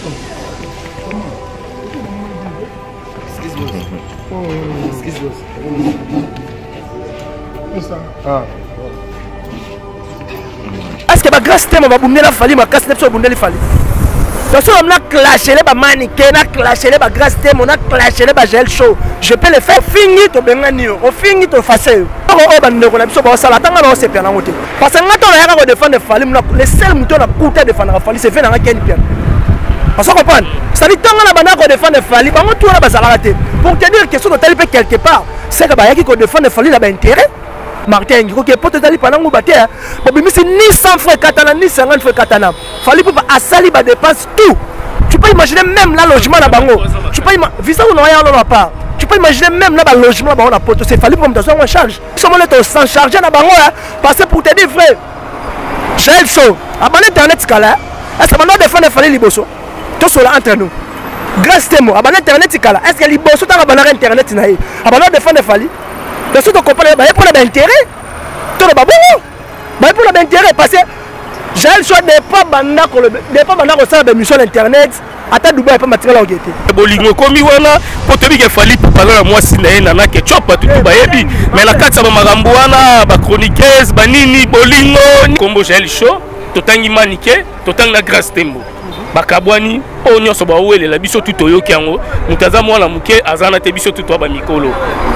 Est-ce que ma grâce thème va bouger la Fally, ma casse n'est pas bouger la Fally. Donc si on a clashé les mannequins, on a clashé les grâce thème, on a clashé les gel show. Je peux le faire. Fini to bengani, on finit to facile. On va ne connaître pas ça. La tanga on se perd en côté. Parce que quand on a défendre Fally, le seul mouton à coûter défendre Fally, c'est fait dans la Ken Pierre. Parce qu'on comprend. Ça dit tant que la banane défendre Fally, par contre tout là ça la pour te dire que sur tel peu quelque part, c'est que bah qui qu'on défendre Fally là intérêt. Martin, il faut que pour te dire pendant que vous battez, mais c'est ni 100 francs katana ni 50 francs katana. Fally pour à sali ba dépense tout. Tu peux imaginer même la logement là bango. Tu peux visa ou non rien là pas. Tu peux imaginer même là le logement là on a poto c'est Fally pour me donner en charge. Comment les sans charger na bango là parce pour te dire vrai. J'ai chaud. À mon internet scala. Est-ce que maintenant défendre Fally liboso? Tout cela entre nous. Grâce témoin, à mon internet scala. Est-ce que liboso dans la internet naï? À mon défendre Fally. Mais si tu comprends, il y a pour l'intérêt. Tu n'as pas bon. Il y a pour l'intérêt parce que j'ai le choix de ne pas mandar au sein de mission internet. À Dubaï, pas matériel en guetté. Bolingo comme wana pour te dire qu'il fallait pour parler à moi si na que tu pas tout bayebi mais la carte ça magambo wana ba chroniqueuse ba nini bolingo combo j'ai le show totangi manique totang na grâce tembo bakabwani onyo so ba wele la biso tout oyo kiango mutaza mwana muke azana te biso tout ba mikolo.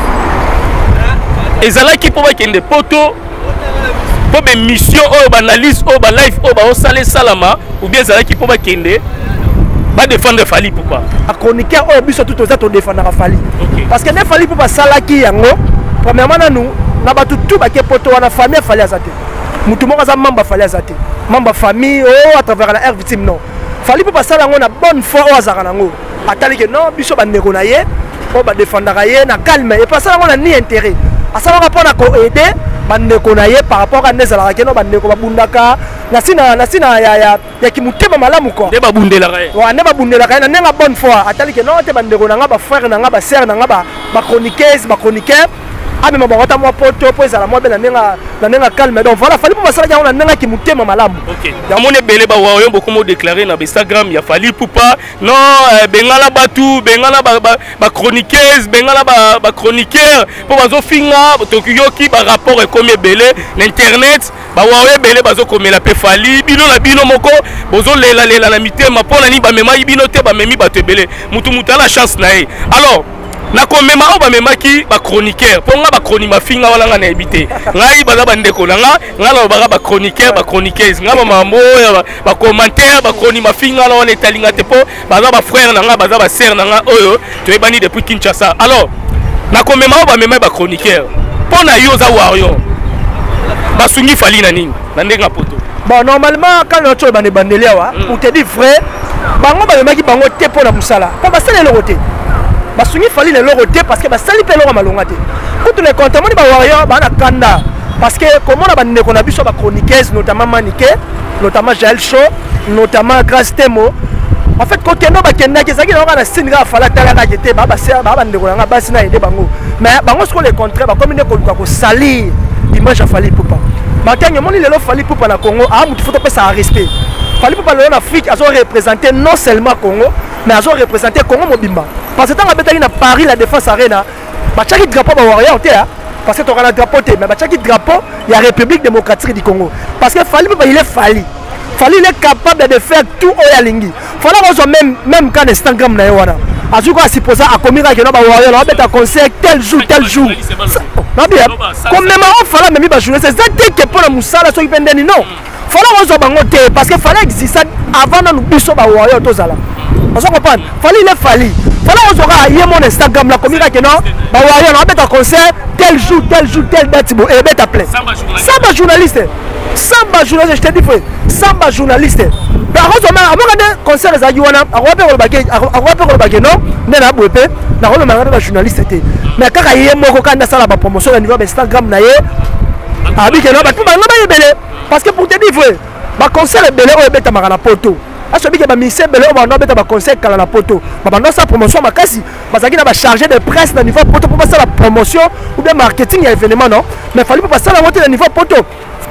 Ezalaki pour bakende poto pour des missions ou analyse ou live ou salé salama ou bien ezalaki pour bakende ba défendre Fally pourquoi a chroniqueur ou biso tout ça to défendre Fally parce que ne Fally pour ba salaki yango premièrement nous na ba tout ba ke poto wana famille Fally azate mutu moko za membre Fally azate membre famille ou à travers la air victime non Fally pour ba sala yango na bonne foi ou azaka nango atali que non biso ba ndeko na ye ou ba défendre ye na calme et pas ça yango na ni intérêt. À savoir rapport à aider bandeko na ye par rapport à nezala keno bandeko babundaka nasina ya kimutema malamu ko de babundela ka wa ne babundela ka na nga bonne foi atali ke non te bandeko na nga ba frère na nga ba sœur na nga ba chroniqueuse ba chroniqueur abi mabota mo poto po ezala mo bela nenga calme donc voilà Fally pour basala ya na nga kimutema malamu. OK ya mone bele ba wa yo beaucoup mo déclarer na Instagram ya Fally Poupa non bengala batu bengala ba chroniqueuse bengala ba chroniqueur po bazo finga tokiyoki ba rapport e comme bele na internet ba wa yo bele bazo komela pe Fally bino na bino moko bozo lela na mitema pona ni ba mema bino te ba memi ba te bele mutu mutala chance na e alors na komema o ba memaki ba chroniqueur po nga ba chronique mafinga wala nga na ebité ngai baza bandeko na nga ngala ba chroniqueur ba chroniqueuse nga ba mambo ba commentaire ba chronique mafinga na wana etalinga te po baza ba frère na nga baza ba sœur na nga oyo to ebani depuis Kinshasa alors na komema o ba memaki ba chroniqueur po na yo za wario ba sungi Fally na nini na ndenga poto bon normalement quand on va bandeli wa pour te dire vrai bango ba memaki bango te po na musala po ba sala le côté basungi Fally le logoté parce que basali pe lo malongate quand les comptes ba warrior ba na kanda parce que comment on a bandé qu'on a vu sur ba chroniqueuse notamment Manique notamment Jael Show notamment Grâce Temo en fait quand on ba kenda ke zaki na singa Fally tala na jete ba ser ba bandé ko nga basi na aider bango mais bango ce qu'on les contraire ba comme ne ko luka ko salir image à Fally Poupa maintenant mon le Fally Poupa na Congo a mutu faut pas ça respect Fally Poupa en Afrique a représenté non seulement Congo mais a représenté Congo mobimba parce que tant que na Paris la défense arena ba chaki drapeau ba warrior te parce que tu as un drapeau te mais ba chaki drapeau il y a République démocratique du Congo parce que Fally Poupa il est Fally il est capable de faire tout au yalingi Fally on même quand Instagram na wana azuko supposé a komira que no ba warrior on bet un concert tel jour non bien comme même on Fally même ba journée c'est ça que pour la musala so ipendeni non Fally on zo bango te parce que Fally existe avant nous biso ba warrior tozala on se comprend Fally il est Fally on aura hier mon Instagram la communique que non bah ouais on va mettre un concert tel jour telle date bon et bet appelé samba journaliste je te dis frère samba journaliste par contre on a concert les agiwana a repère le baguette non na boepe na rolo mangana journaliste mais kaka hier moko quand ça la promotion au niveau Instagram na ye abi que non ba tout ba yebele parce que pour te dire frère ba concert belé o bet amara poto asobi ke ba ministère belé on va mettre ba concert kala na poto ba non sa promotion makasi bazaki na ba chargé de presse na niveau poto pour passer la promotion ou bien marketing ya événement non mais fallait pas passer la montée de niveau poto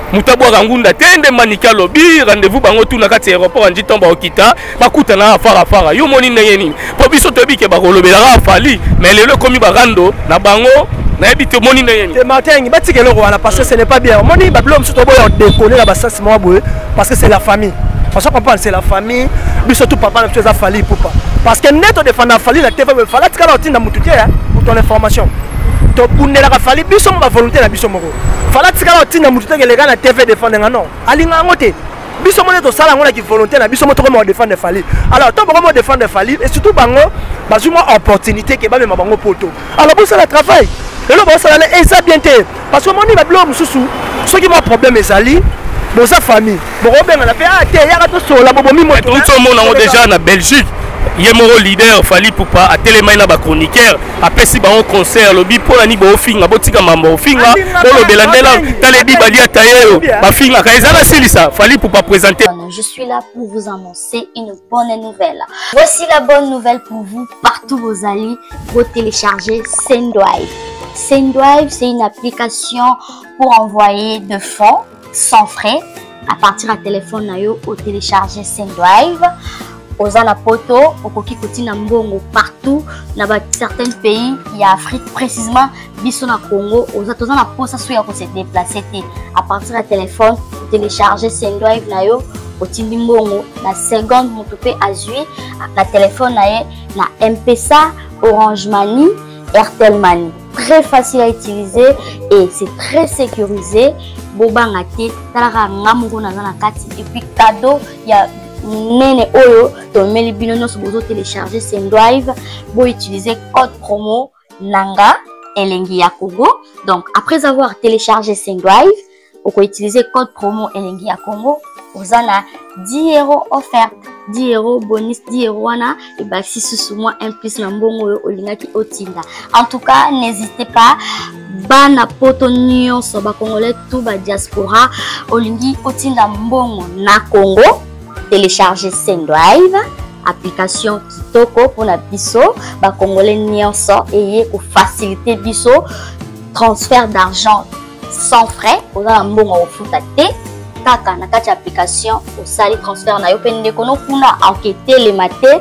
Mutabwa Rangunda tende manika lobby rendez-vous bango tout na kati aéroport andi tomba okita bakuta na fara yo moni ndenge nini po biso tobi ke bakolobela Fally mais lelo komi barando na bango na ebite moni ndenge nini te matin batike loko wana parce que ce n'est pas bien moni bablo msuto boyo déconner la basasi moi boye parce que c'est la famille parce que papa c'est la famille biso tout papa na tu as Fally poupa parce que neto défendre Fally la TV Fally tika na tinda mututie pour ton information to bundela ka Fally biso mo ba volonté na biso moko Fally tika na tinda mututie ke les gars na TV défendre non alinga ngote biso mo to sala ngona ki volonté na biso mo to ko mo défendre Fally alors to ko mo défendre Fally et surtout bango bazuma opportunité ke ba me bango poto alors pour ça le travail et là bon ça allait ça bien parce que moni ba blo mususu ceux qui ont problème ezali bon sa famille bon ben on a fait ah te ya ka to sola bo mi mo tout le monde en déjà na Belgique Yemoro leader Fally Poupa a télémain na ba chroniqueur apesi ba un concert lobi po ani bo finga botika mambo finga bo belandela talebi bali atayo ba finga ka ezala silisa Fally Poupa présenter. Je suis là pour vous annoncer une bonne nouvelle. Voici la bonne nouvelle pour vous partout vos alliés pour télécharger Sendwave. Sendwave, c'est une application pour envoyer de fonds sans frais à partir du téléphone nayo au télécharger Sendwave. Oza na poto okoki kotina mbongo partout na certains pays il y a Afrique précisément biso na Congo oza toza na posa so ya ko se déplacer té à partir du téléphone télécharger Sendwave nayo otindi mbongo na seconde moto pe azui na téléphone naye na M-Pesa, Orange Money, Airtel Money. Très facile à utiliser et c'est très sécurisé. Bobanga té talaka ngamungo na kati et puis cadeau il y a nene oyo to meli binono so bozo télécharger Sendwave bo utiliser code promo nanga elengi ya Congo. Donc après avoir téléchargé Sendwave on peut utiliser code promo elengi ya Congo vous en a 10 € offert 10 € bonus 10 € wana et bah si sous moi un plus na mbongo olingaki otinda. En tout cas n'hésitez pas bana poto nyonso ba congolais tout ba diaspora olingi otinda mbongo na Congo. Télécharger Sendwave, application kitoko pour na biso, ba congolais nyonso et pour faciliter biso transfert d'argent sans frais. Oza mbongo ofuta te kaka na kati application osali transfert na yo pende kono kuna enquêter les maté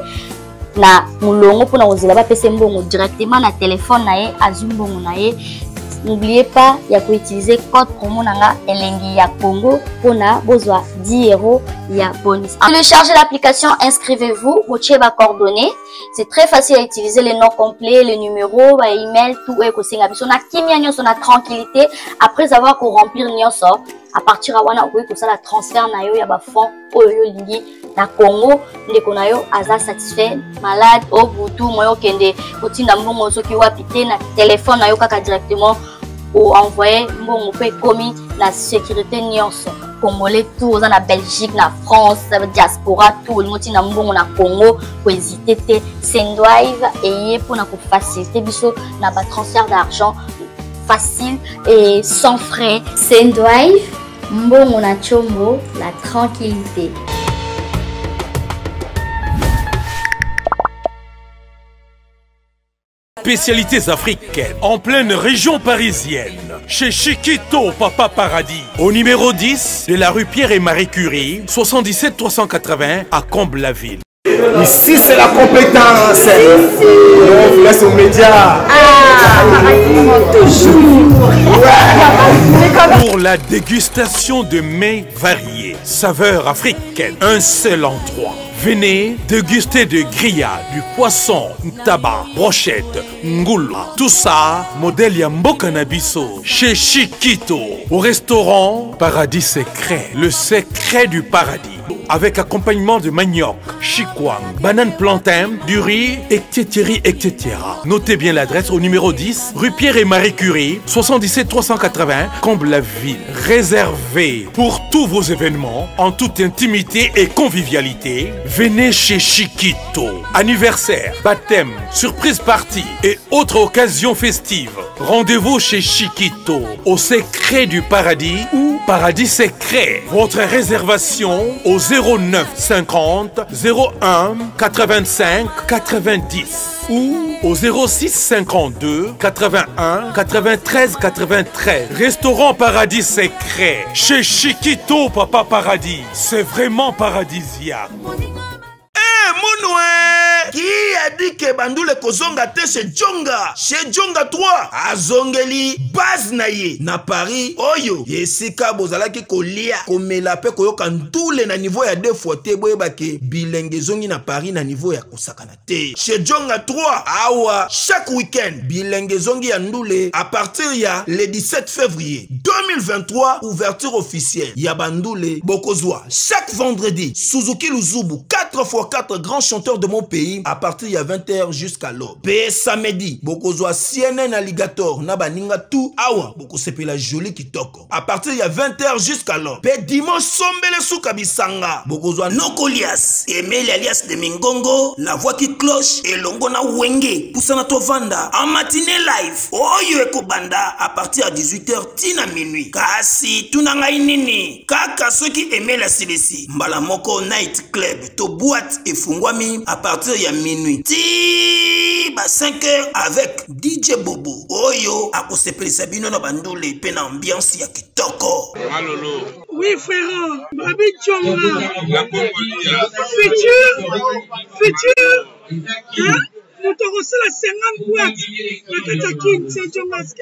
na mulongo pour na ozela ba pese mbongo directement na téléphone na ye azumbongo na ye. N'oubliez pas, il y a qu'à utiliser code promo nanga elengi ya Congo pour na besoin 10 € il y a bonus. Téléchargez l'application, inscrivez-vous, vous avez vos coordonnées. C'est très facile à utiliser les noms complets, les numéros, les emails, tout est possible. On a kimia nyonso na tranquillité après avoir qu'on remplir nyonso. À partir de wana okoki kosala transfert na yo ya ba fonds oyo lingi na Congo ndeko na yo aza satisfait malade au butu moyo kende kotinda mbongo soki wapi te na téléphone na yo kaka directement ou envoyer mbongo pe komi na sécurité nyonso congolais tout oza na Belgique na France diaspora tout le monde na mbongo na Congo ko hésiter te Sendwave et pour na ko faciliter biso na ba transfert d'argent facile et sans frais. Sendwave mbongo na chombo la tranquillité. Spécialités africaines en pleine région parisienne chez Chiquito Papa Paradis au numéro 10 de la rue Pierre et Marie Curie 77 380 à Comble-la-Ville. Ici c'est la compétence. On vous laisse aux médias. Toujours. Pour la dégustation de mets variés, saveurs africaines, un seul endroit. Venez déguster de grillades, du poisson, tabac, brochette, ngoula. Tout ça, modèle Yamboka Nabiso, chez Chiquito, au restaurant Paradis Secret, le secret du paradis. Avec accompagnement de manioc, chikwang, banane plantain, du riz, etc. Notez bien l'adresse au numéro 10, rue Pierre et Marie Curie, 77 380, Comble-la-Ville. Réservé pour tous vos événements, en toute intimité et convivialité. Venez chez Chiquito. Anniversaire, baptême, surprise party et autres occasions festives. Rendez-vous chez Chiquito, au secret du paradis ou Paradis Secret. Votre réservation au 09 50 01 85 90 ou au 06 52 81 93 93. Restaurant Paradis Secret chez Chiquito Papa Paradis. C'est vraiment paradisiaque. Qui a dit que Bandoule kozonga te chez Djonga 3 azongeli base na ye na Paris oyo yesika bozalaki kolia komela pe koyoka ndule na niveau ya 2 fois te boyebake bilenge zongi na Paris na niveau ya kosakana te chez Djonga 3 awa chaque week-end bilenge zongi ya ndule à partir ya le 17 février 2023 ouverture officielle ya Bandoule bokozwa chaque vendredi Suzuki Luzubu 4x4 grands chanteurs de mon pays à partir de 20h jusqu'à l'aube. Pe samedi, bokozwa CNN Alligator na baninga tout awa boko sepela joli kitoko. À partir de 20h jusqu'à l'aube. Pe dimanche sombele souka bisanga bokozwa Nokolias, Emile alias de Mingongo, la voix qui cloche et longo na wenge poussana tovanda en matinée live. Oyo ekobanda à partir de 18h tina minuit. Kasi tunanga inini kaka soki Emile Silesi mbala moko night club to boîte et fungwami à partir de minuit. Ti ba 5h avec DJ Bobo. Oyo akosepeli sabino na Bandoule pe na ambiance ya kitoko. Malolo. Oui frère, Babi Djonga. La Congolia. Futur. Hein? Nous te reçons la 50 boîtes. La Katakin, c'est Djonga.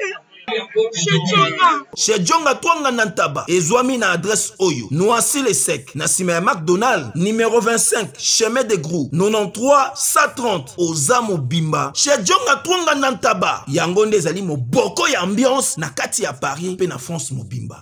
Chez Djonga Twanga Nantaba, Ezwami na adresse Oyo, Noisy les Sec, Nassime McDonald, numéro 25, chemin de Grou, 93 130, Ozamo Bimba. Chez Djonga Twanga Nantaba, Yangonde Zali mo boko ya ambiance, na kati ya Paris, pe na France mo Bimba.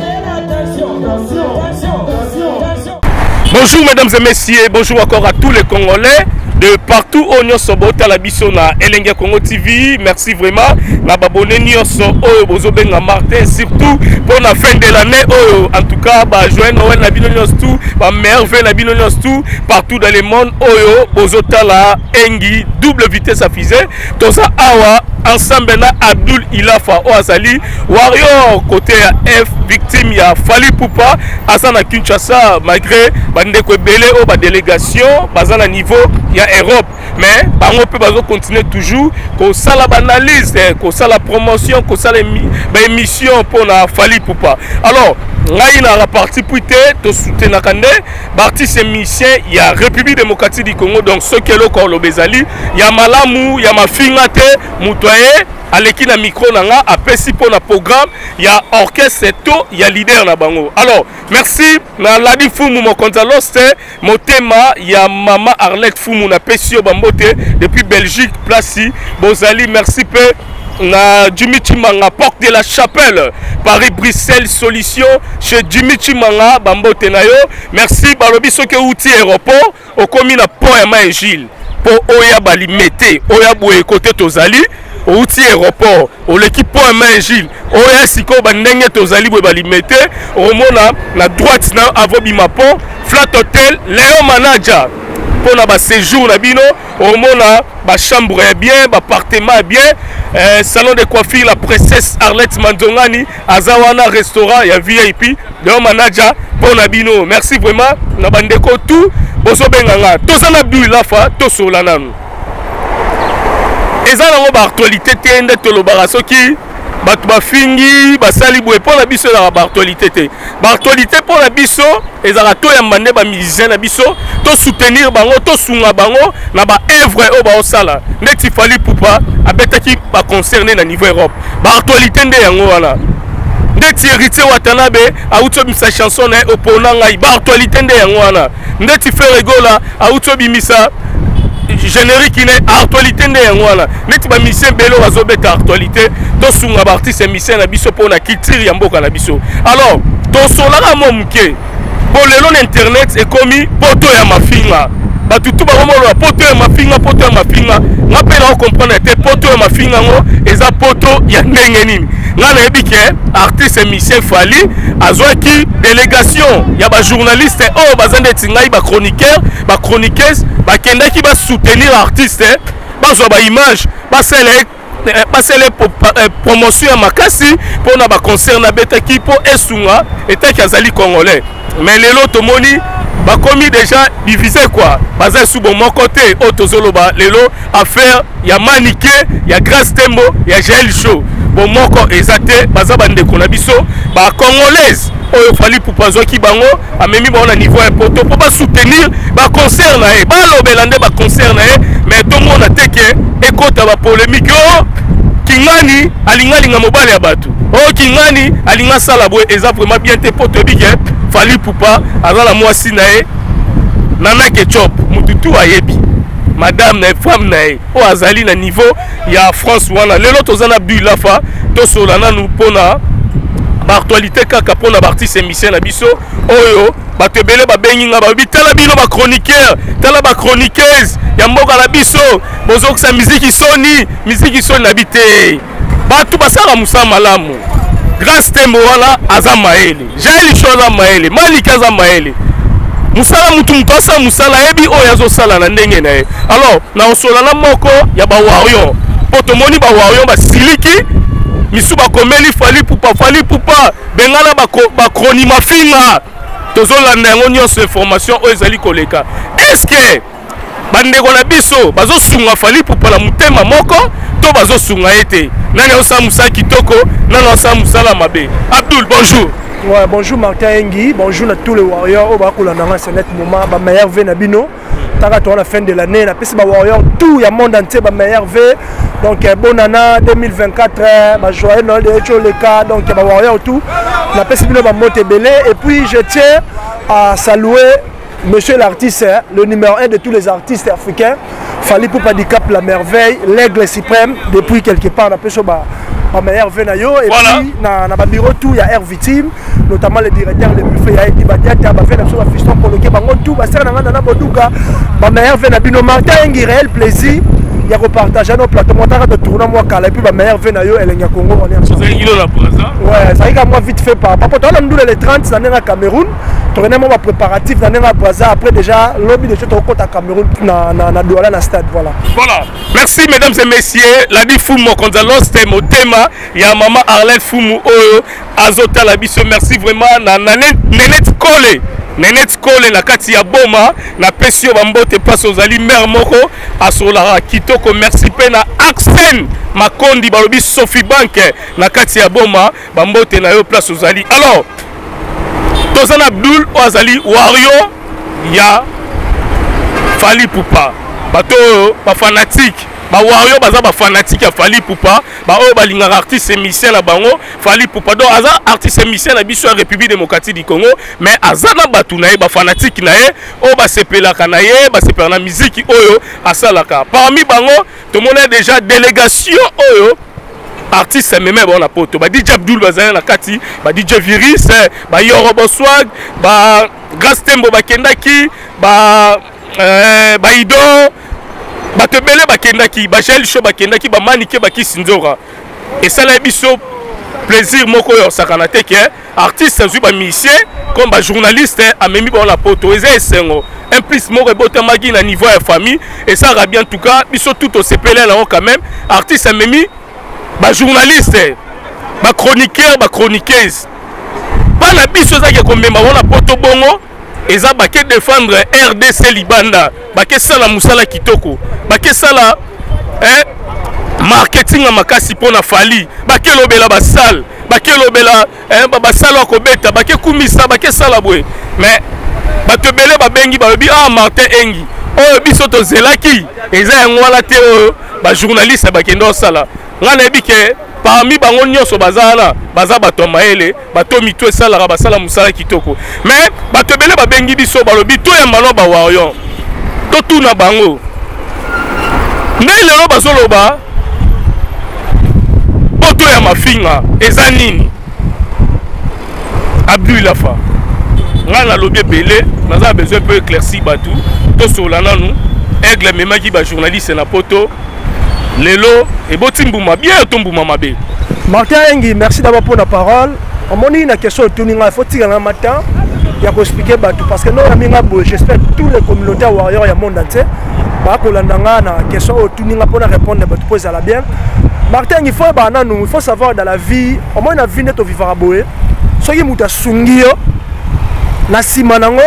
Bonjour mesdames et messieurs, bonjour encore à tous les Congolais de partout au Nyoso Bota la biso na Elenge Congo TV. Merci vraiment na babone Nyoso Oyo Bozobenga Martin, surtout pour la fin de l'année. En tout cas, bah joyeux Noël na bino Nyoso tout, bah merveille na bino Nyoso tout partout dans le monde. Oyo Bozota la Engi double vitesse à fusée. Toza Awa ensemble na Abdul Ilafa Oazali Warrior côté F victime ya Fali Poupa Asana Kinshasa malgré bandeko ebele o ba délégation bazana niveau ya Europe mais bango pe bazo continuer toujours ko sala analyse ko sala promotion ko sala émission pour na Fali Poupa. Alors ngai na la partie puité to soutenir kande partie émission ya République démocratique du Congo donc ce que le corps lobezali ya malamu ya mafinga te mutoye aleki na micro nanga apesi pour na programme ya orchestre to ya leader na bango. Alors merci na Ladi Fumu mo konzaloste motema ya mama Arlette Fumu na pesio bambote depuis Belgique place bozali merci pe na Jimmy Chimanga porte de la Chapelle Paris Bruxelles solution chez Jimmy Chimanga bambote na yo merci balobi soke outil aéroport okomi na pont ya Maingile po oya balimete oya boye côté tozali outil aéroport au l'équipe pont ya Maingile oya siko bandenge tozali boye balimete omona na droite na avobima pont flat hotel Léon Manager pour na ba séjour na bino omona ba chambre bien ba appartement bien salon de coiffure la princesse Arlette Manzongani azawana restaurant ya VIP Léon Manager pour na bino merci vraiment na bandeko tout bozo benganga tozana Abdul Lafa to solananu ezala ngo ba actualité tende to lobara soki batu bafingi basali boye pour la biso na ba actualité te ba actualité pour la biso ezala to ya mande ba musicien na biso to soutenir bango to sunga bango na ba œuvre o ba osala neti Fali Poupa abetaki ba concerné na niveau Europe ba actualité nde yango wana ndeti héritier Watanabe auto bimisa chanson na opona ngai ba actualité nde yango wana ndeti Ferregola auto bimisa générique ine actualité nde yango wana neti ba mission belo bazobeta actualité to sunga ba artiste mission na biso pona culture ya mboka na biso. Alors to solaka momuke pour lelo na internet ekomi poto ya mafinga batutu bakomolo poto ya mafinga ngapela o comprendre te poto ya mafinga ngo eza poto ya ndenge nini ngana ebike artiste Michel Fali azwaki délégation ya ba journaliste o bazande tingai ba chroniqueur ba chroniqueuse bakendaki ba soutenir artiste bazwa ba image basele promotion ya makasi pour na ba concert na betaki po esunga etaki azali congolais mais lelo tomoni bakomi déjà divisé quoi baza sous bon mon côté otozoloba lelo affaire ya Manike ya Grace Tembo ya Jael Show bon moko ezate baza bande kona biso ba congolaise oyo fali pupazo ki bango amemi ba na niveau important pour ba soutenir ba concert na e ba lobelande ba concert na e mais tout monde a teke ekota ba polémique Kingani alingalinga mobile ya batu Kingani alinga sala boy eza vraiment bien te poto bige fali pupa azala mwasi na e nana ketchup mututu ayebi madame na femme na e o azali na niveau ya France wana lelo tozana Abdul Lafa to solana nu pona ba actualité kaka pona artiste émission na biso oyo batebele ba benginga ba bitala bino ba chroniqueur tala ba chroniqueuse ya mboka na biso bozo sa musique soni na bité batu basala musa malamu Grace Tembo wala azamaele Jael Show azamaele Malika azamaele musala mutu mutasa musala ebi oyo azosala na ndenge na ye alors na osolana moko ya ba warrior potomoni ba warrior ba siliki misu ba komeli fali pupa bengala ba chroni mafinga tozolanda yango nyonso information oyo ezali koleka est-ce que bandeko na biso bazosunga fali pupa la mutema moko to bazosunga ete nani osa musa kitoko nani osa musala mabe Abdul bonjour. Ouais, bonjour Martin Engi, bonjour à tous les warriors. On va c'est net moment, ma meilleur V Nabino. T'as à la fin de l'année, la PC warrior, tout le monde entier, ma meilleur V. Donc bonne année 2024, ma joyeux Noël de Tcholeka, donc ma warrior tout. La PC Bino va monter belé. Et puis je tiens à saluer monsieur l'artiste, le numéro 1 de tous les artistes africains. Fali Poupa Handicap la merveille, l'aigle suprême, depuis quelque part, on a fait ma meilleure venayo et voilà. Puis na bureau tout il y a Air Victime notamment le directeur le plus fait il y a Ibadiata ba fait la fiston pour le bango tout ba sera na boduka ma meilleure venabino Martin Engi réel plaisir il y a repartager nos plateaux montant de tournoi moi kala et puis ma meilleure venayo elle est Congo on est ensemble. Ouais, ça y a moi vite fait par rapport à nous les 30 ça n'est Cameroun tourner moi préparatif dans na Brazza après déjà lobby de chez au côté Cameroun na Douala na stade voilà. Voilà. Merci mesdames et messieurs, la di Fumo Gonzalo Stemo Tema ya maman Arlette Fumu oyo azota la biso merci vraiment na Nenette Kole na kati ya boma na pesio bambote place ozali mère moko asolara kitoko merci pe na Axen Makondi balobi Sophie Bank na kati ya boma bambote na yo place ozali alors tozana Abdul ozali wario ya Fali Poupa bato ba fanatique ba wario baza ba fanatique ya Fali Poupa ba oyo balinga artiste émission na bango Fali Poupa do aza artiste émission na biso ya République démocratique du Congo mais azana batu na ye ba fanatique na ye o ba sepelaka na ye ba sepela na musique oyo asalaka parmi bango to mona déjà délégation oyo artiste même bon na poto ba DJ Abdul bazana na kati ba DJ Virus ba Yorobo Swag ba Grace Tembo ba kendaki ba Ido batebele bakendaki ba Jael Show bakendaki ba Manike baki Sinzora et ça la biso plaisir moko yo sakana te ke artiste azu ba musicien comme ba journaliste amemi ba la poto eza esengo un plus moko bota magi na niveau ya famille et ça va bien en tout cas biso tout au CPL là quand même artiste amemi ba journaliste ba chroniqueur ba chroniqueuse pas na biso za ke komema ba poto bongo eza bake défendre RDC Libanda bake sala musala kitoko bake sala marketing na makasi pona Fali bake lobela basal bake lobela basala ko beta bake kumisa bake sala boy mais batebele babengi balobi Martin Engi oyo biso to zelaki eza ngwala te oyo ba journaliste bake ndo sala ngana bike parmi bango nyonso bazala baza bato maele bato mito esalaka basala musala kitoko mais bato bele babengi biso balobi to ya maloba wayo to tuna bango ndenge lelo bazoloba poto ya mafinga eza nini Abdul Lafa nga nalobi ebele naza besoin peu éclairci batu tosola nanu aigle memaki ba journaliste na poto lelo eboti mbuma bien to mbuma mabe. Martin Engi, merci d'abord pour la parole. On m'a dit une question de il faut tirer un matin. Il y a expliquer parce que nous j'espère que tous les communautés warriors du monde entier ba ko landanga na question au tuninga pour répondre à votre pose à la bien. Martin il faut savoir dans la vie au moins na vie net au vivre à boé. Soki muta sungio na simanango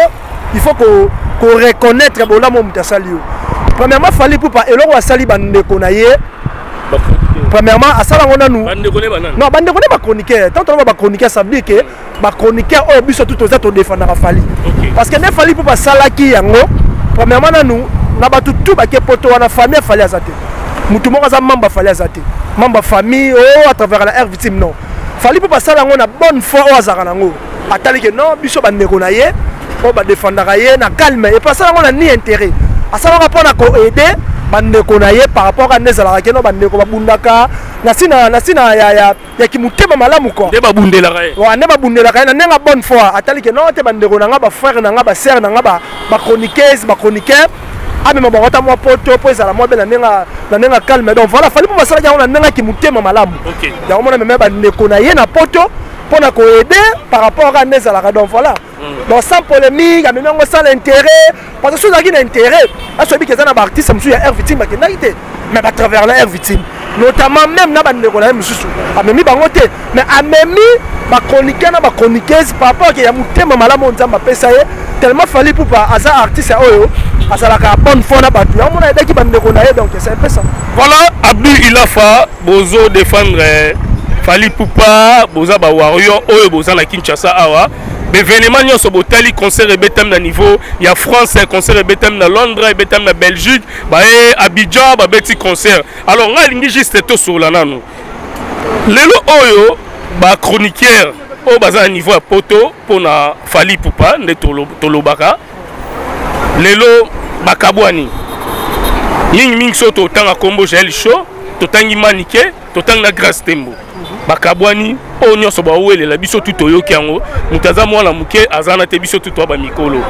il faut qu'on reconnaître bola mo mutasali yo. Premièrement fali pupa eloko asali bandeko na ye. Premièrement asala ngona nous. Non bandeko ne ba chroniqueur. Tant on ba chroniqueur ça veut dire que ba chroniqueur o biso tout aux autres défendre fali. Parce que ne fali pupa sala ki yango. Premièrement na nous na ba tout ba ke poto wana famille fali azate. Mutu moko za mamba fali azate. Mamba famille à travers la air victime non. Fali pupa sala ngona bonne foi o azaka nango. Atali que non biso bandeko na ye. On va défendre na calme et pas ça on a ni intérêt à ça on va prendre à aider bandeko na ye par rapport à nezala keno bandeko babundaka nasina ya kimutema malamu ko de babundela kae wa ne babundela kae na nenga bonne foi atali que non te bandeko na nga ba frère na nga ba sœur na nga ba chroniqueur ame mabota mo poto po ezala mo bela nenga calme donc voilà fallait pour ça on a nenga kimutema malamu OK ya on même bandeko na ye na poto pour na ko aider par rapport à nezala donc voilà. Donc sans polémique, sans l'intérêt, parce que ceux qui ont intérêt, ceux qui ont un artiste, c'est un victime, mais à travers l'air victime. Notamment même dans les mais à même les chroniqueuses, par rapport à ce thème, tellement fallu pour pas un artiste, à la bonne foi, donc c'est un peu ça. Voilà, Abdou Ilafa, Bozo défendre Fali Poupa, Boza Bawario, Boza la Kinshasa Awa. L'événement n'y a pas de concert et bétam na niveau. Il y a France, concert et bétam na Londres, et bétam na Belgique, Abidjan, petit concert. Alors on a juste tout sur la nano. Lelo oyo, chroniqueur, au bas niveau à poto pour na Fali Poupa, ne tolobaka. Lelo bakabwani. Ying ming soto tanga combo gel show, totangi manike, totang na grasse tembo. Bakabwani onyo so ba wele la biso tout oyoki yango mutaza mwana muke azana te biso tout ba mikolo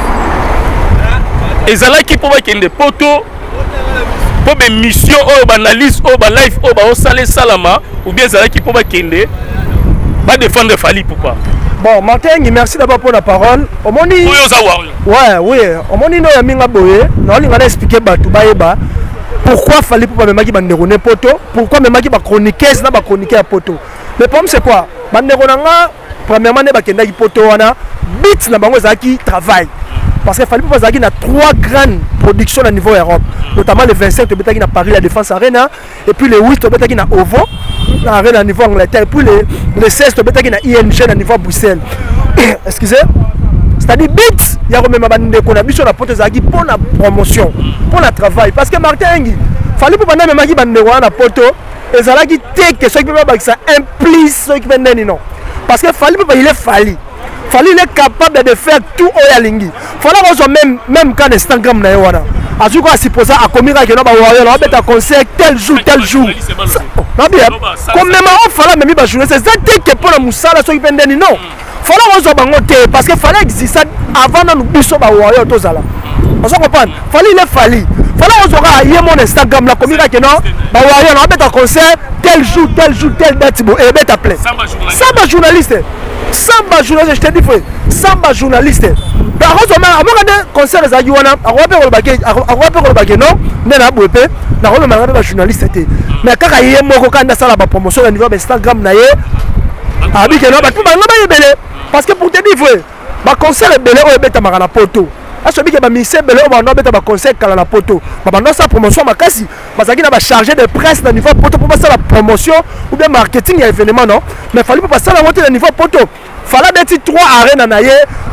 ezalaki po ba kende poto po be mission o ba analyse o ba live o ba osale salama ou bien ezalaki po ba kende ba défendre Fali Poupa. Bon Martin, merci d'abord pour la parole. Omoni oui, omoni no ya minga boye na linga na expliquer batu bayeba pourquoi Fali Poupa me maki bandeko ne poto, pourquoi me maki ba chroniqueuse na ba chroniqueur à poto. Le problème c'est quoi? Bandeko nanga premièrement ne ba kenda ki poto wana beat na bango zaki travail. Parce que Fali Poupa zaki na 3 grandes productions au niveau Europe, notamment le 25 to betaki na Paris la Défense Arena et puis le 8 to betaki na OVO na Arena niveau Angleterre et puis le 16 to betaki na ING na niveau Bruxelles. Excusez. C'est-à-dire beat ya ko même bandeko na biso na poto zaki pour la promotion, pour le travail parce que Martin Engi Fali Poupa na même maki bandeko na poto ezalaki te que ceux qui veulent ça implique ceux qui viennent non parce que Fali Poupa il est Fali il est capable de faire tout au yalingi fallait qu'on même quand Instagram na wana azu ko supposer a komira que no ba wayo na beta concert tel jour non bien comme même on fallait même ba journée c'est ça que pour la musala ceux qui viennent non fallait qu'on bango te parce que fallait exister avant na nous biso ba wayo to zala on se comprend il est Fali on aura hier mon Instagram la communique que non bah ouais on va mettre un concert tel jour telle date et bête appelé samba journaliste je te dis frère samba journaliste par contre on a concert les aguana à repérer le baguette non n'a bouepé n'a pas le journaliste mais quand il y a mon candidat ça la promotion au niveau Instagram na ye abi que non bah tout le monde parce que pour te dire frère bah concert est belé au bête à la poto. Celui qui a mis ses belés, on va mettre un conseil à la poto. Pendant sa promotion, parce qu'il a chargé de presse au niveau poto pour passer la promotion ou bien marketing et événement, non. Mais il fallait passer la montée au niveau poto. Il fallait mettre 3 arènes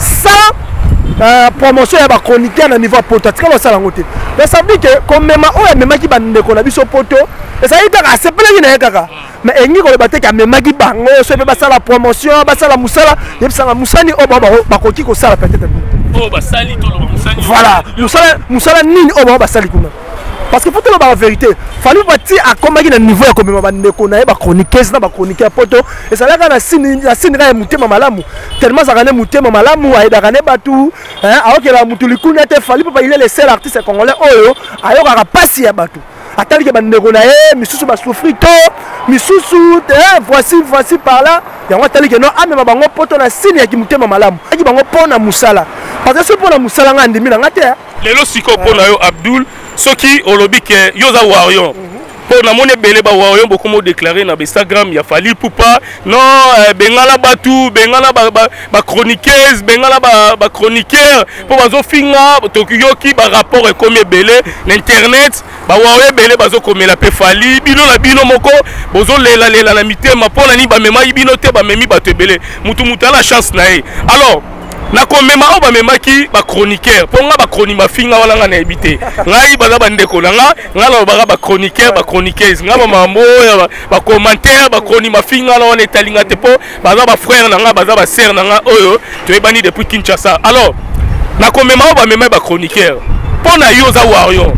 sans promotion et chroniqueur au niveau poto. C'est comme ça la montée. Mais ça veut dire que comme même qui a mis sur poto, ça veut dire que c'est pas le mais il y a des gens qui ont bango, so peut passer la promotion, passer la musala, et puis ça la musani au baba bakoki ko sala peut-être. Oh ba sali to lo musani. Voilà, musala nini au baba sali kuna. Parce que pour te la vérité, fallait partir à comment il niveau ya comme bandeko na ba chroniqueuse na ba chroniqueur poto et ça là na sinira mutema malamu tellement ça gagne mutema malamu aida gagne batu hein alors que la mutulikuna te fallait pas il est le seul artiste congolais oyo ayo ka pasi ya batu. Attends que bandeko na misusu ba souffrir to misusu voici par là ya ngata que non amema bango poto na signe ya kimutema malamu aki bango pona musala parce que pona musala ngandi mina ngate lelo siko pona yo Abdul soki olobi ke yoza warion pour na mone belé ba wa yombo komo déclarer na Instagram ya Fally Ipupa non bengala batu bengala ba chroniqueuse bengala ba chroniqueur pour bazo finga tokiyoki ba rapport et comme belé l'internet ba wa belé bazo komela pe Fally bino na bino moko bozo lela na mitema pona ni ba mema bino te ba memi ba te belé mutu la chance na e alors na komema o ba memaki ba chroniqueur ponga ba chronique mafinga wala nga na ebité ngai baza bandeko na nga ngalo ba chroniqueur ba chroniqueuse nga ba mambo ba commentaire ba chronique mafinga na on etalinga te po baza ba frère na nga baza ba sœur na nga oyo to ebani depuis Kinshasa alors na komema o ba memaki ba chroniqueur pona yo za wario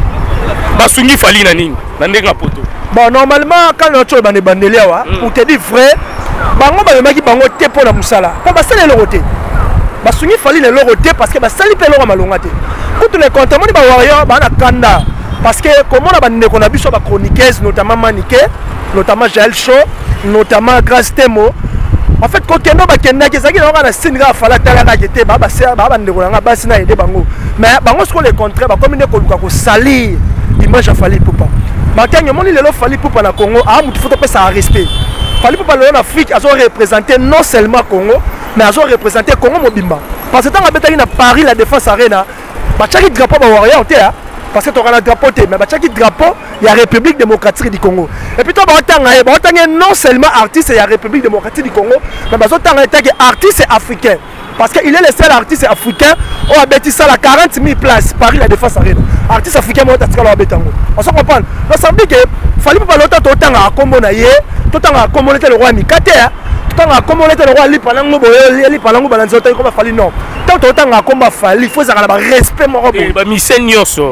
basungi Fally na nini na ndenga poto bon normalement quand on choy bande bandelia wa pour te dire vrai bango ba memaki bango te pona musala po basala le roté basungi Fally le roté parce que basali pe lo malonga te kutu le compte moni ba wario ba na kanda parce que comment na bande ko na biso ba chroniqueuse notamment Maniké notamment Jaël Show notamment Grâce Temo en fait quand kendo ba kenda ke zaki na singa Fally tala ka jete ba ser ba bande ko nga basi na aider bango mais bango ce qu'on le contraire ba comme ne ko luka ko salir image ya Fally Ipupa Makanyo moni lelo Fally Ipupa na Congo a mutu faut pas ça respect Fally Ipupa en Afrique a représenté non seulement Congo mais a représenté Congo mobimba parce que tant que na Paris la défense arena ba chaki drapeau ba warrior te parce que tu as un drapeau mais ba chaki drapeau il y a République démocratique du Congo et puis toi ba tanga non seulement artiste il y a République démocratique du Congo mais ba tanga artiste africain parce qu'il est le seul artiste africain qui a bâti ça à 40 000 places Paris la défense arena artiste africain moi t'as la bétango on se comprend donc ça veut dire que Fally Ipupa longtemps autant à combo na yé tout temps à combo le roi Mikate tout temps à combo le roi Lipalango boyo Lipalango balanzoto comme Fally non tant autant à combo Fally il faut ça la respect mon robot ba mission nyoso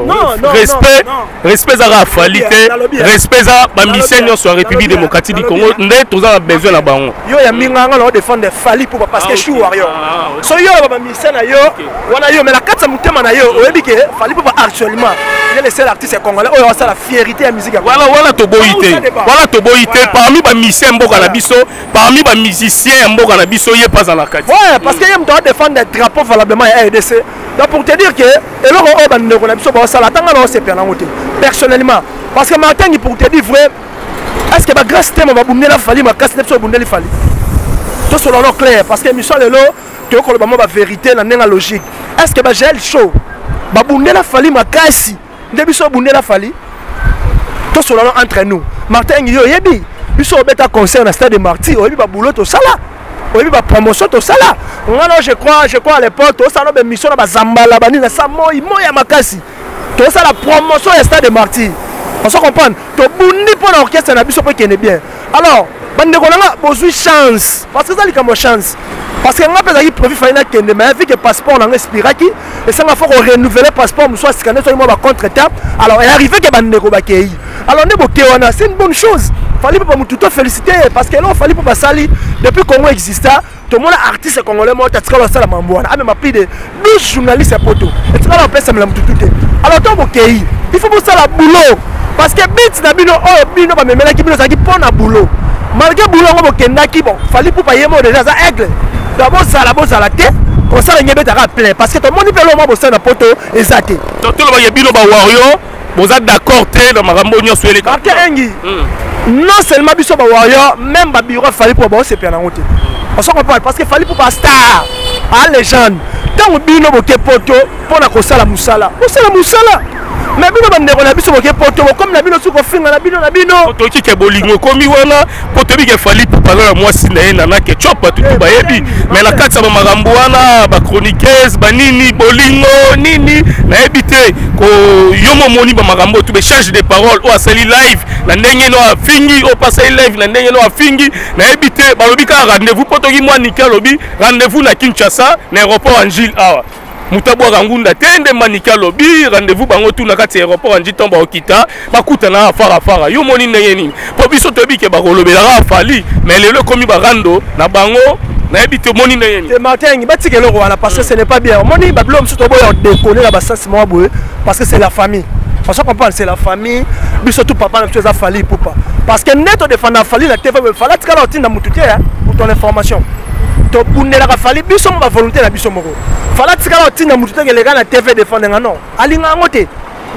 respect za Fally te respect za ba mission nyoso République démocratique du Congo ndé tous a besoin la bango yo ya minga ngalo défendre Fally Ipupa parce que je suis warrior so yo ba mission na yo wana yo mais la katsa mutema na yo oyebi ke Fally Ipupa actuellement il est le seul artiste congolais oyo ça la fierté ya musique voilà to boité parmi ba mission mboka na biso parmi ba musiciens mboka na biso yé pas dans la carte ouais parce que il doit défendre des drapeaux valablement à RDC donc pour te dire que et là on va ndeko na biso ba ça la tanga na se perdre ngote personnellement parce que Martin pour te dire vrai est-ce que ba grâce thème va bundela Fally ma casse nepso bundeli Fally tout selon le clair parce que mission lelo to ko ba ba vérité na ndenga logique est-ce que ba Jaël Show ba bundela Fally ma casse ndebiso bundela Fally tout selon entre nous Martin yo yebi biso beta concert na stade de Marty oyebi ba boulot to sala oyebi ba promotion to sala ngana je crois à l'époque to sala ba mission na ba zambala bani na sa moyi makasi to sala promotion ya stade de Marty on se comprend to bundi pour l'orchestre na biso pe kene bien alors bande ko nga bozui chance parce que ça li comme chance parce que nga pesa ki prévu faina kende mais vu que passeport na expiraki et ça nga faut renouveler passeport soit scanner sur moi ba contre-étape alors il arrivé que bande ko ba kei alors ne boké wana c'est une bonne chose Fally Ipupa mutu to féliciter parce que là Fally Ipupa sali depuis Congo exista tout le monde artiste congolais moi tatika la sala mambwana même plus de 12 journalistes à poto et tu vas la pesa la mutu tout alors to boké il faut pour ça la boulot parce que bit na bino oh bino ba memela ki bino za ki pona boulot malgré boulot ngo bokendaki bon Fally Ipupa yemo déjà za aigle d'abord ça la tête comme ça nyebe ta plein parce que tout le monde peut le mo bossa na poto ezate tout le monde bino ba wario boza d'accord te na makambo nyo swele ka engi non seulement biso ba wario même ba bureau Fally Ipupa ba se pena ngote on se comprend parce que Fally Ipupa star a légende tant bino boke poto pona ko sala musala mais bino bandeko na biso boke poto comme na bino suko finga na bino poto ki ke bolingo komi wana poto bi ke Fally Ipupa na mwasi na ena na ke chopa tutu ba yebi mais la katsa ba magambo wana ba chroniqueuse ba nini bolingo nini na ebité ko yomo moni ba magambo tu be charge de parole o asali live na ndenge no afingi o passer live na ndenge no afingi na ebité ba lobi ka rendez-vous poto ki mwa nika lobi rendez-vous na Kinshasa na aéroport Angile awa mutabwa rangunda tende manika lobi rendez-vous bango tout na kati aéroport Angile tomba okita bakuta na fara yo moni ndenge nini po biso tobi ke ba kolobela Fally mais lelo komi ba rando na bango na ebité moni ndenge nini Martin batike loko wana parce que ce n'est pas bien moni ba blom surtout boyo déconner la bassesse moi boye parce que c'est la famille on se comprend c'est la famille biso tout papa na biso za Fally Ipupa parce que neto défendre Fally la TV Fally tika la otinda mutuke pour ton information to bundela ka Fally biso mo ba volonté na biso moko Fally tika la otinda mutuke les gars na TV défendre non alinga ngote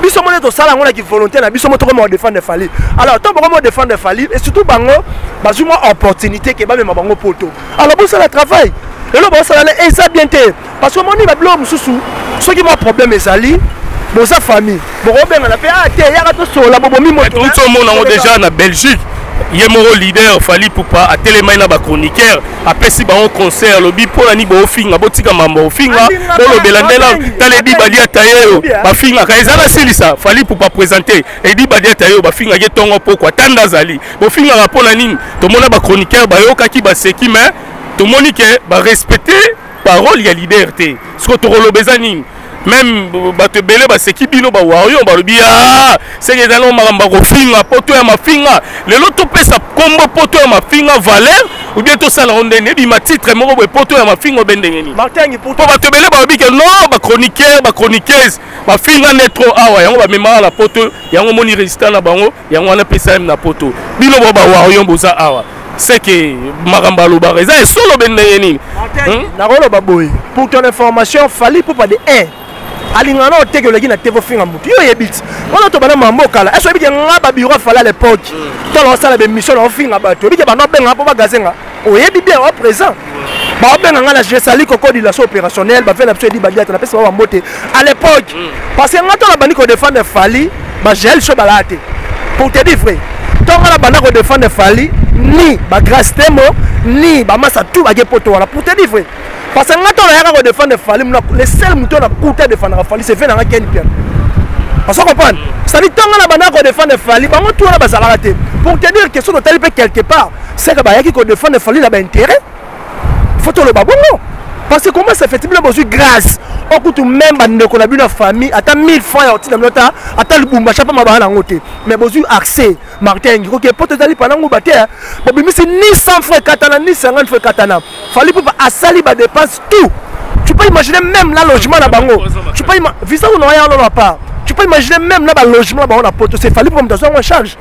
biso mona to sala ngona ki volonté na biso mo to ko défendre Fally. Alors tant pour mo défendre Fally et surtout bango bazui moi opportunité que ba même bango poto. Alors bon ça le travail. Et là bon ça là ça bien té parce que moni ba blo mususu ce qui mo problème ezali bon sa famille. Bon ben on a fait ah té ya ka to so la bobo mi mo. Tout ce monde on déjà na Belgique. Il y a mon leader Fally Poupa à télémaina ba chroniqueur après si ba on concert le bi pour la ni ba ofinga botika mambo ofinga bo le belandela tale di badia tayo ba finga ka ezala silisa Fally Poupa présenter et di badia tayo ba finga ye tongo poko tanda zali bo finga rapport na nini to mona ba chroniqueur ba yoka ki ba seki mais to monique ba respecter parole ya leader te ce que to lo bezani même bato belé ba seki bino ba wayo ba lobia c'est que dans maramba ko finga poto ya mafinga le loto pesa kombo poto ya mafinga valeur ou bien to sala ondene bi ma titre mo bo poto ya mafinga bendengeni Martin pour bato belé ba lobi que non ba chroniqueur ba chroniqueuse ba finga netro awa yango ba mema la poto yango moni résultat na bango yango na pesa na poto bino ba wayo boza awa c'est que maramba lo ba reza et solo bendengeni na rolo baboy pour ton information Fally Poupa de 1 alingana oteke leki na tevo finga mutu yo yebiti wana to bana mambo kala eso yebiki ngaba biro Fally à l'époque to lo sala be mission na finga bato yebiki bana benga po bagazenga oyebi bien au présent ba benga ngala je sali koko di la opérationnelle ba fait la pseudo badia na pesa ba mbote à l'époque parce que ngato na bani ko défendre Fally ba gel so balate pour te dire vrai to ngala bana ko défendre Fally ni ba grâce temo ni ba massa tout ba gepoto wala pour te dire vrai. Parce que quand on a défendre Fally, le seul mouton à coûter défendre Fally, c'est Vénara Ken Pierre. On se comprend. Ça dit tant qu'on a banane défendre Fally, bah on tourne la base à l'arrêter. Pour te dire que si on est allé quelque part, c'est que bah y a qui défendre Fally là bas intérêt. Faut tout le babongo. Parce que comment ça fait tu besoin grâce. On coûte même bande qu'on a vu la famille, attends 1000 francs à otine nota, attends le boumba chapa ma bahana ngote. Mais besoin accès. Martin, il faut que pour te d'aller pendant ngo baté. Bon mais c'est ni 100 francs katana ni 50 francs katana. Fally Poupa a sali ba dépense tout. Tu peux imaginer même la logement là bango. Tu peux imaginer visa ou non rien là pas. Tu peux imaginer même là ba logement là on a poto c'est Fally Poupa me donner en charge.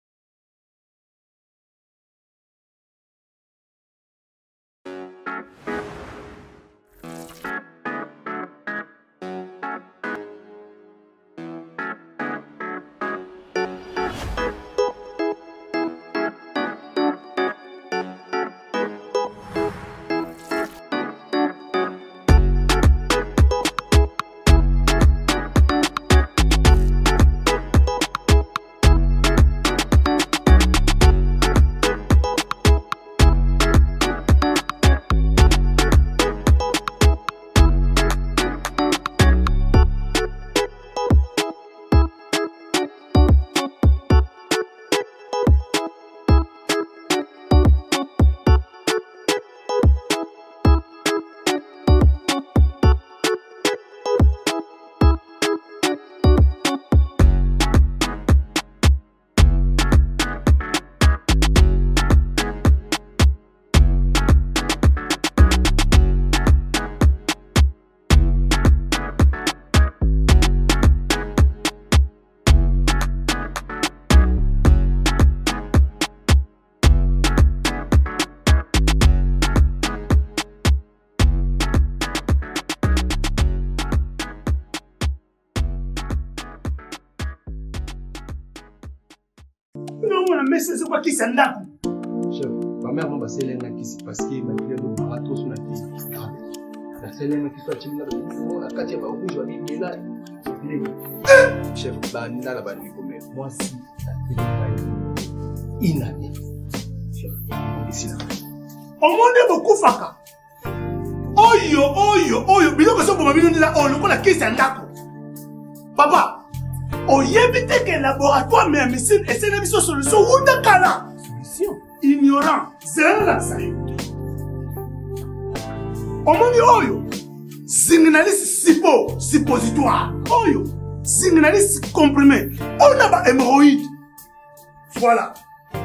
mais c'est quoi qui s'en a? Chef, ma mère m'a passé l'un qui s'est passé, ma fille a marathon sur la tête. La seule qui soit timide, la quatrième fois où je vais venir là. Chef, la banane comme moi si la télé inanée. Chef, ici là. Au monde est beaucoup faka. Oyo, bilo que ça pour ma vie là, on le connaît qui s'en a. Papa. Oyebite que laboratoire mais médecine et c'est une solution ou de kala solution ignorant c'est la ça omoni oyo signaliste suppositoire oyo signaliste comprimé on a ba hémorroïde voilà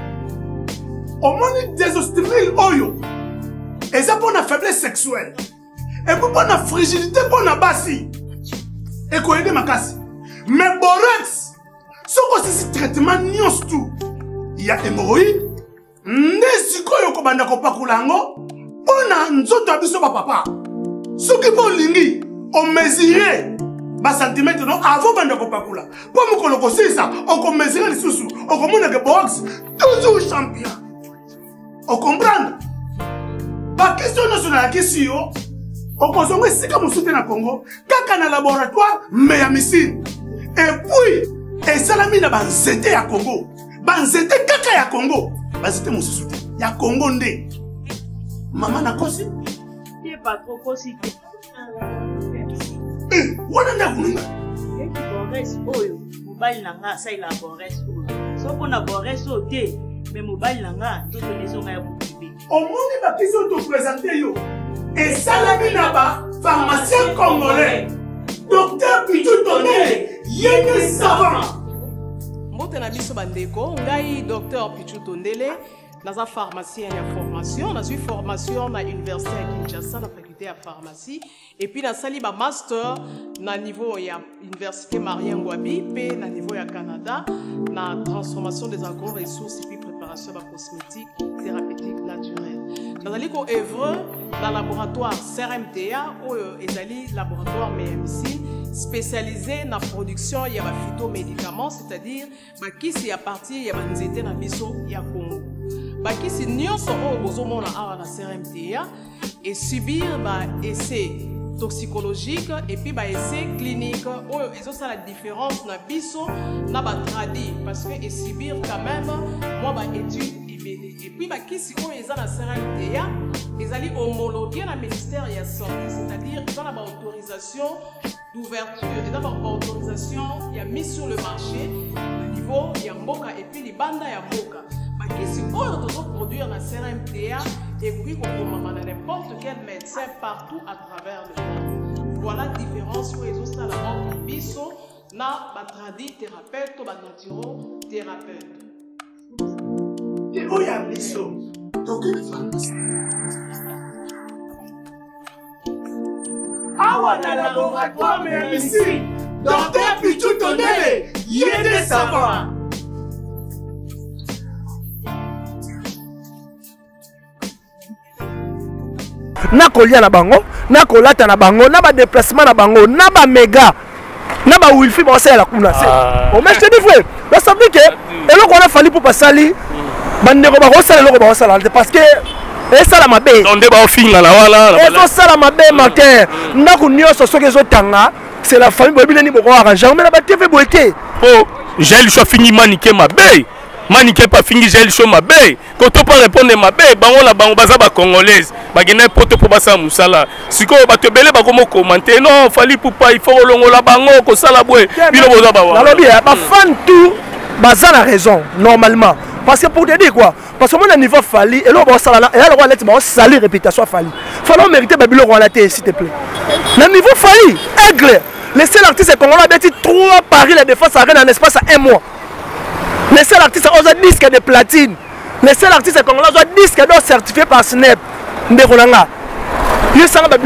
omoni désostérile oyo et ça pour la faiblesse sexuelle et pour la fragilité pour la bassi et quoi aider ma casse. Mais borax, ce que c'est traitement nyos tout. Il y a hémorroïde, nesiko yoko banda ko pakulango, pona nzoto abiso ba papa. Ce qui bon lingi, on mesurer basantimetre non avant banda kopakula po mokolo kosisa okomesera lisusu okomona ke box toujours champion okomprendre bakestion nyonso nayakisi yo okozonga esika mosusu te na Congo kaka na laboratoire me ya misine epuis esalami na banzete ya Congo banzete kaka ya Congo banzete mosusu te ya Congo nde mama nakosi ye patro kosi te wana nda kununga eki Bores oyo mobali na nga asalela Bores oyo soko na Bores oyo te me mobali na nga nzoto nezonga ya mokibe omoni bakisi oyo topresente yo esalami na bapharmacien congolais Docteur Pichu Tondele yene savant mbote na biso bandeko ngai Docteur Pichu Tondele naza pharmacien ya formation nazwi formation na université ya Kinshasa na faculté ya pharmacie et puis nasali ba master na niveau ya université Marien Ngouabi pe na niveau ya Canada na transformation des agro-ressources et puis préparation de cosmétiques thérapeutiques naturelles. Nazali ko œuvre dans laboratoire CRMTA ou ezali laboratoire MMC spécialisé dans la production ya ba phytomédicaments, c'est-à-dire ba kisi ya partir ya banzete na biso ya Congo. Ba kisi nyonso o bozomona awa na CRMTA et subir ba essai toxicologique et puis ba essai clinique ou ils ont la différence na biso na ba tradi parce que et subir quand même moi ba étude et puis ba kisi o ils ont la CRMTA ils allaient homologuer la ministère de la santé, c'est-à-dire ils ont la autorisation d'ouverture, ils ont la autorisation il y a mis sur le marché au niveau il y a mboka et puis les bandes il y a mboka. Qui peut produire la CRMTA et puis qu'on dans n'importe quel médecin partout à travers le monde. Voilà la différence pour les autres à la mort de biso na batradi thérapeute ou naturo thérapeute. Et où y a biso? Donc awa na laboratoire mais ici Docteur Pichu Tondele yene savant. Na kolia na bango, na kolata na bango, na ba déplacement na bango, na ba méga, na ba wifi ba sala kuna. O mais je te dis frère, ça veut dire que eloko on a fallu pour passer bandeko ba sala eloko ba sala parce que et ça la mabe. Onde ba ofinga na wala. Et ça la mabe matin. Na ko nyoso soke zo tanga, c'est la famille bobi ni boko arranger mais na ba TV boité. Oh, j'ai le fini maniquer mabe. Maniqué pas fini gel chaud ma baie quand on peut répondre ma baie bango la bango baza ba congolaise ba gena poto pour basa musala siko ba te belé ba comme commenter non fali pour pas il faut longo la bango ko sala boue bilo boza ba wa alors bien ba fan tout baza la raison normalement parce que pour te dire quoi parce que mon niveau fali et là ba sala et là on lettre ba salir réputation fali fallait mériter ba bilo on la s'il te plaît le niveau fali aigle laissez l'artiste congolais a bâti 3 Paris la défense arène en espace à 1 mois. Les seuls artistes ont un disque de platine. Les seuls artistes congolais ont un disque d'or certifié par SNEP. Ndekolanga. Ils sont là,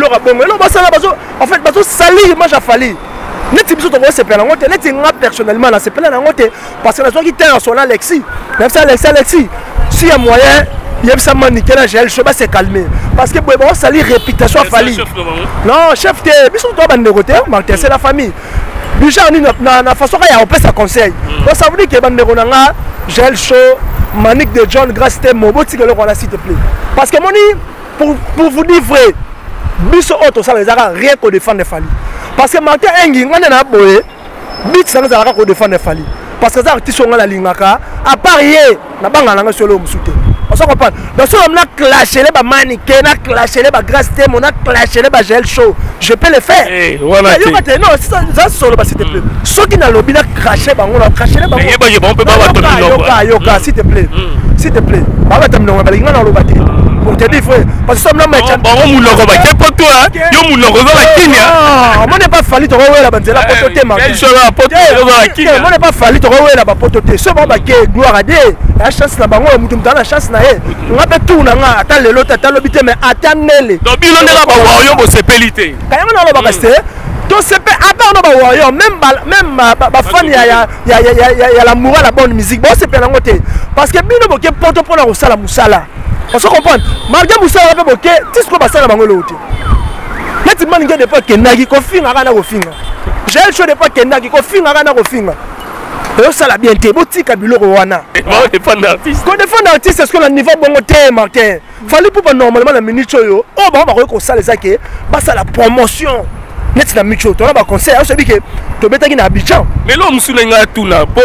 en fait, ils sont salis, moi j'ai fallu. Les types sont se plaindre. Les types personnellement, c'est plaindre. Parce que les gens qui étaient en son Alexis, même ça, Alexis, s'il y a moyen, il y a ça maniquer là, j'ai le chemin s'est calmé. Parce que bon, ça lit réputation à Fali. Non, chef, ils sont tous en côté, c'est la famille. Déjà, na façon on peut sa conseil. Donc ça veut dire que bandeko nanga gel chaud manique de John Grass te moboti que le roi s'il te plaît. Parce que moni pour vous dire vrai, biso auto ça les a rien qu'on défendre Fali. Parce que Martin Engi ngana na boye, bit ça les a rien qu'on défendre Fali. Parce que ça artiste on la lingaka à parier na banga nanga solo musute. On se comprend. Donc si on a clashé les mannequins, on a clashé les Grass te, on a clashé les gel chaud. Je peux le faire. Voilà. Non, ça solo s'il te plaît. Ceux qui n'ont lobby n'a craché, on a craché les banques. On peut pas yoka, s'il te plaît. S'il te plaît. Baba t'amène on va aller dans l'obati. Pour te dire frère, parce que ça me met. Bon mon logo va que pour toi, yo mon logo va la Kenya. On n'est pas fallu te revoir la bande la pototé ma. Quel choix la pototé la Kenya. On n'est pas fallu te revoir la pototé. Ce bon baké gloire à Dieu. La chance la bango mutum dans la chance na e. On a fait tout na nga ata lelo tata lobité mais attendez. Donc bilo ndela ba wa yo bo sepelité. Kaya na lo ba kasté. Donc c'est pas à part no ba wa yo même ba fan ya la morale la bonne musique. Bon c'est pas ngoté. Parce que bino boké poto pour la musala musala. On se comprend. Malgré musala ba boké, tisco ba sala bango loté. Let man get de pas que nagi ko finga kana ko finga. j'ai chaud de pas kenda ki ko finga kana ko finga ça la bien té botika biloko wana Bon défendre artiste. Quand défendre artiste est-ce qu'on a niveau bon thé Martin. Fallait pas normalement la minute yo. Oh bah on va ko ça les aké. Bah ça la promotion. Net na micho to na ba conseil on se dit que to betaki na Abidjan. Mais l'homme soulenga tout na po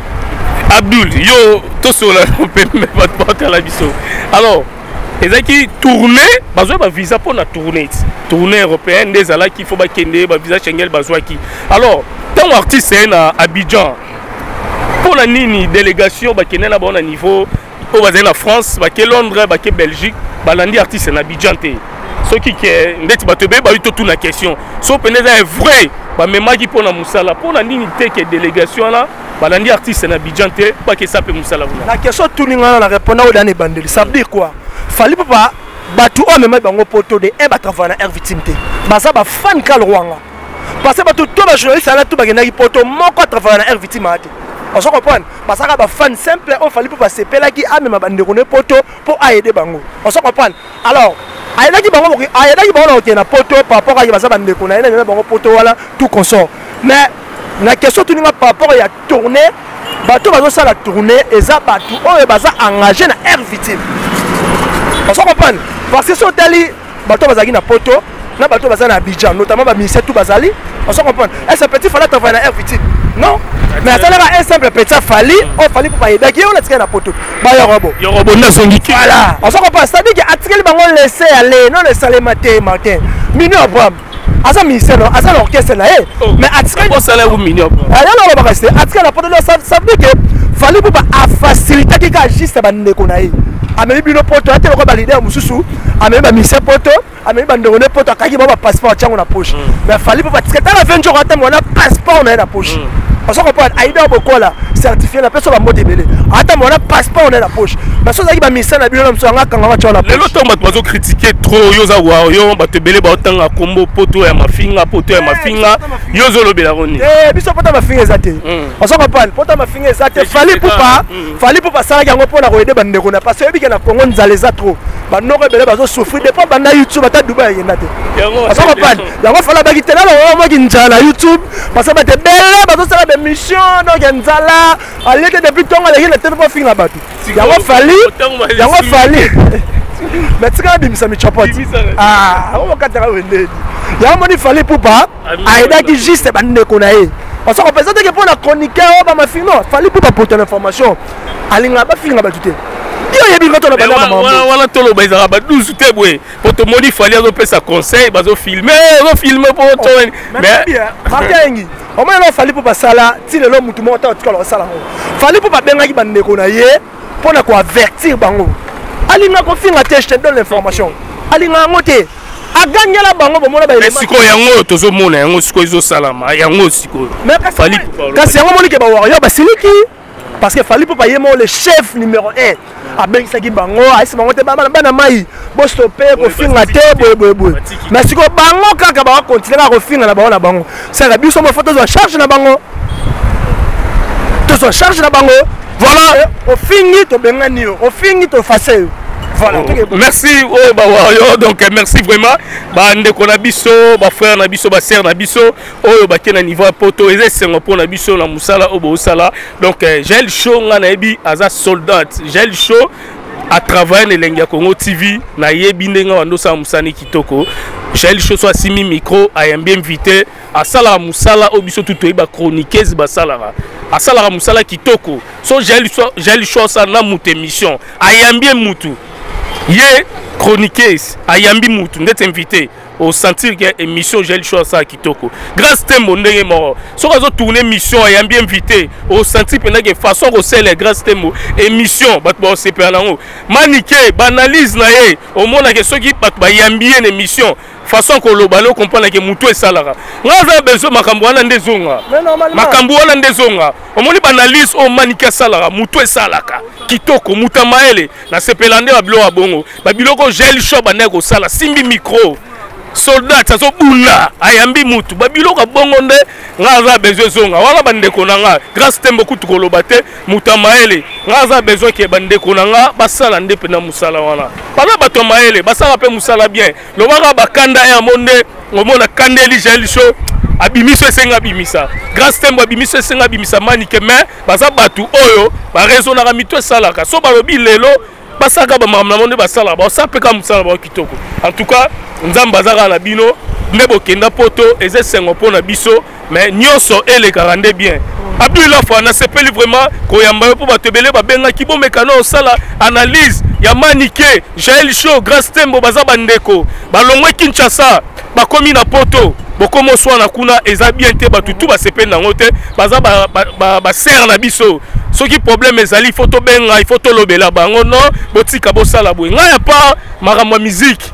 Abdul yo to sola on peut même pas porter la biso. Alors les qui tourner besoin ba visa pour na tourner européenne des ala qui faut ba kende ba visa Schengen besoin qui. Alors tant artiste est na Abidjan pour la nini délégation ba kende na bon niveau au bazin la France ba ke Londres ba ke Belgique ba landi artiste na Abidjan té. Ce qui est ndeti ba tebe ba tout na question. So peneza est vrai ba memaki pour na musala pour la nini té que délégation là ba landi artiste na Abidjan té pas que ça peut musala. La question tourninga na répondre au dernier bandeli. Ça veut dire quoi? Fallait pas batu o même bango poto de e ba travailler na air victime té. Ba ça ba fan kal rwanga. Parce que tout ba journaliste là tout ba gena poto moko travailler na air victime até. On se comprend parce que ba fan simple on fallait pas se pela ki a même ba ndeko ne poto pour aider bango. On se comprend. Alors ayedaki bango na na poto par rapport à ba ndeko na ina bango poto wala tout consort. Mais la question tourninga par rapport à tourner bato bazo ça la tournée et ça bato o baza engagé na air victime. On se comprend parce que sur tali bato bazaki na poto na bato baza na Abidjan notamment ba ministère tout bazali. On se comprend. Est-ce petit fallait travailler na air victime? Non. Mais ça là un simple petit fallait on fallait pour aider qui on a tiré na poto. Ba yo robo na zongiki. Voilà. On se comprend ça dit que atikeli bango laisser aller non laisser aller matin. Mino Abraham. Asa ministère non asa l'orchestre là mais atikeli bon salaire ou mino. Alors on va rester atikeli na poto ça veut dire que fallait pour faciliter qui agisse ba ndeko na ye. Amemi bino poto ate ko ba leader mususu amemi ba ministère poto amemi ba ndeko ne poto akaki ba passeport chango na poche mais fallait pour parce que dans la 20 jours ate mona passeport na poche. On se comprend aïda bokola certifié la personne va monter belé ata mona passeport na poche mais so zaki ba ministère na bino na msanga kanga cha na poche. Le temps bato critiquer trop yoza wa yo bato belé ba tanga kombo poto ya mafinga yozo lobela roni biso poto mafinga ezate on se comprend poto mafinga ezate fallait pour pas ça yango pona ko aider ba ndeko na parce que bika na Congo nzaleza trop ba noko belé bazo souffrir depuis banda YouTube ata Dubai yendate on se comprend yango fallait ba kitela lo mo kinjala YouTube parce que ba te belé bazo sala des missions donc nzala alete depuis tonga la yele tellement finga batu yango fallait mais tu as bimisa mi chapot on katera wende yango moni fallait pour pas aida qui juste ba ndeko na ye on se représente que pour la chroniqueur ba mafino fallait pour pas porter l'information alinga ba finga ba tuté yo yebi ngoto na bana mama wala tolo ba izara ba 12 tebwe pour te modi fallait zo pesa conseil ba zo filmer pour to mais makengi au moins il fallait pour pas ça là si le mutu mo ta tukala sala fallait pour pas benga ki ba ndeko na ye pour na ko avertir bango alinga ko finga te je te donne l'information alinga ngote aganyela bango bomona ba siko yango tozo mona yango siko izo salama yango siko fallait kasi yango moni ke ba wa yo ba siliki parce que fallait pour pas yemo le chef numéro 1 a ben saki bango aisi bango te bana mai bo stopper ko finga te boy mais siko bango kaka ba continuer ko finga na bango ça la biso mo photo zo charge na bango to charge na bango voilà au fini to bengani au fini to face. Voilà. Merci oh ba wayo donc merci vraiment ba ndeko na biso ba frère na biso ba sœur na biso oyo ba kena niveau poto eze sengo po na biso na musala obo sala donc Gel Show ngana ebi aza soldat Gel Show à travers les Lenga Congo TV na yebi ndenga wando sa musani kitoko Gel Show so asimi micro ayambi invité à sala musala obiso tuto eba chroniqueuse ba sala à sala musala kitoko so Gel Show sa na mutu émission ayambi mutu Yé chroniqueuse ayambi mutu ndete invité au sentir que émission Gel Show ça kitoko grâce tembo ndenge moro so kazo tourner mission ayambi invité au sentir pendant que façon ko sele grâce tembo émission bat bo sepela nango manike banalise na ye au mona que soki bat ba yambi une émission façon ko lobalo comprendre que mutu esalara ngaza bezo makambo wana ndezonga makambo wana ndezonga omoni banalise o manike salara mutu esalaka kitoko mutamaele na sepelande babilo wa bongo babiloko Gel Show baneko sala simbi micro soldat ça so bula ayambi mutu babiloko bongo nde ngaza bezo zonga wana bandeko nanga grâce tembo kutukoloba te mutamaele ngaza bezo ke bandeko nanga basala nde pena musala wana bana bato maele basala pe musala bien lobaka bakanda ya monde ngomona kandeli Jael Show abimiso esenga bimisa Grand Stembo abimiso esenga bimisa manike mais baza batu oyo ba raison na mito salaka so balobi lelo basaka ba mamna monde basala ba sapeka musala ba kitoko en tout cas nzamba bazaka na bino ndebo kenda poto eze sengo pona biso mais nyonso ele 42 bien Abdullah Fana sepeli vraiment koyamba po batebele ba benga kibo mekano osala analyse ya manike Jael Show Grand Stembo baza bandeko balongwe Kinshasa bakomi na poto bokomo swana kuna eza bien te batutu basepeli nango te baza ba serre na biso soki problème ezali photo benga il faut lobela bango non botika bosala boye ngai pa makambo musique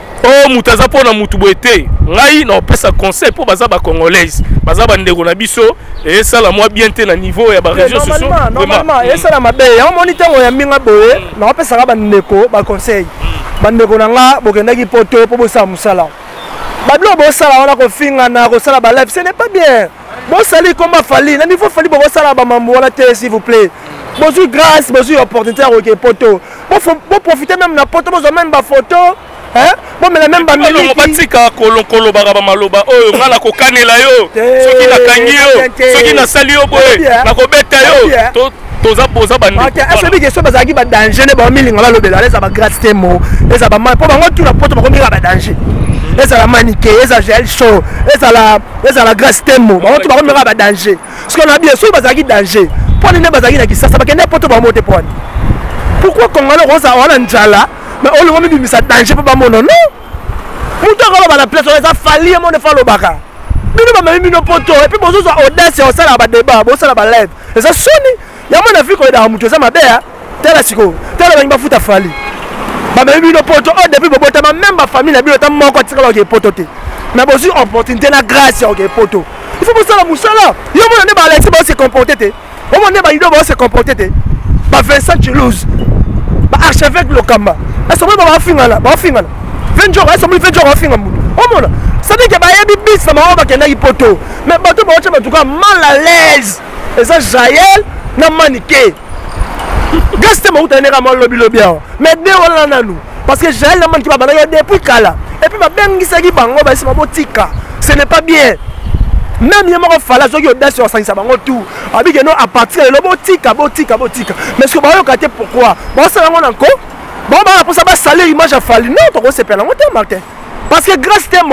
oh mutaza pona mutu boete ngai na opesa conseil po baza ba congolaise baza bandeko na biso et ça la moi bien te na niveau ya ba région sociaux normalement et ça la mabe ya moniteur ya minga boye na opesa ka bandeko ba conseil bandeko na nga bokendaki poto po bosa musala bablo bosala wana ko finga na ko sala ba live ce n'est pas bien bosali comme fali na niveau fali bosala ba mambo wala te s'il vous plaît bozu grâce bozu opportunité OK poto bo profiter même na poto bozo même ba photo hein bon mais la même ba miliki batika kolokolo ba maloba oyo ngala ko kanela yo soki na kangi yo soki na sali yo boye na ko beta yo toza poza bandi est-ce que so bazaki ba danger ne ba milinga ba lobela les ba grâce temo les ba mal po bango tout na poto ba komira ba danger les la maniqué les Jael Show les la grâce temo ba tout ba komira ba danger parce qu'on a bien so bazaki danger pour ne bazaki na kisasa ba kende poto ba mote poni pourquoi Congolais rosa wana njala mais on le met ça danger pas mon non muto ko ba la place on a falli mon fa lo baka bino ba memi no poto et puis bozo so audace on sala ba débat bo sala ba live et ça soni ya mon Afrique ko da muto za mabea tela siko tela ba futa falli ba memi no poto o depuis bobo ta même ba famille na bino ta moko tika ba ke poto te mais bozo opportunité na grâce o ke poto il faut sala musala yo mon ne ba Alexis ba se comporter te o mon ne ba ido ba se comporter te ba Vincent Toulouse ba archevêque Lokamba est-ce que ba fingala 20 jours est-ce que 20 jours finga mutu o mona ça dit que ba yebi bis na ba kenda ipoto mais bato ba ocha batuka mal à l'aise et ça Jael na maniqué gaste mo utane ka mal lobi mais de wala nanu parce que Jael na maniqué ba bana depuis kala et puis ba bengisa ki bango ba sima botika ce n'est pas bien même yemo ko fala soki audace sur sanisa bango tout abi que non à partir de botika mais ce que ba yo kate pourquoi ba ça ngo nanko bon bah pour ça va saler image à Fali non to se pela ngote Martin parce que grâce temo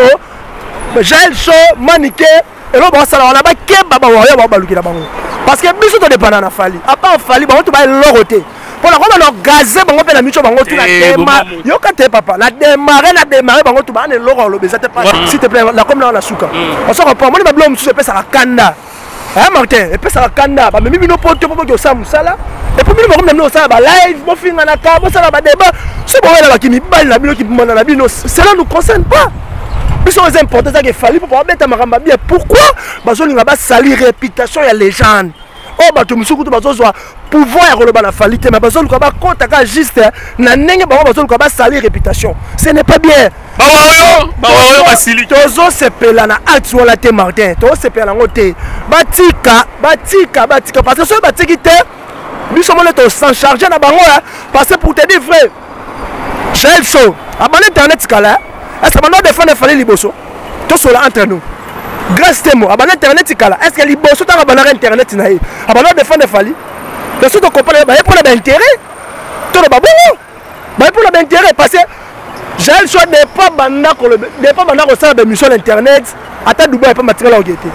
Jael Show maniqué et là ba sala on a ba keba ba wa ba lukira bango parce que biso to dépendant na Fali à part Fali ba to ba loroté pour la comment on gazer bango pe na micho bango tout la déma yo kate papa la démarrer bango tout ba ne loro lo bezate pas s'il te plaît la comme là on a souka on se reprend moi ba blom sous pesa kanda hein Martin et pesa kanda ba mimi no poto popo ko samusala et puis nous même nous ça ba live bo finga na ka bo ça ba débat c'est bon là qui mi balle na bino qui mona na bino cela nous concerne pas ils sont importants ça qu'il fallait pour mettre maramba bien pourquoi bazo linga ba salir réputation ya légende oh ba to musuku to bazo zo pouvoir ya koloba na falite mais bazo luka ba kota ka juste na ndenge ba bazo luka ba salir réputation ce n'est pas bien ba wayo basili tozo sepela na acte wala te Martin to sepela ngote batika parce que so batiki te biso mole to s'en charger na bango parce que pour te dire vrai Jael Show abonné internet kala est-ce que maintenant défendre fallait liboso to sola entre nous grâce temo abonné internet kala est-ce que liboso ta abonné internet na yi abonné défendre fallait de ce to comprendre ba pour l'intérêt to ba bongo ba pour l'intérêt parce que Jael Show n'est pas banda ko ça de mission internet ata Dubai pas matériel ogete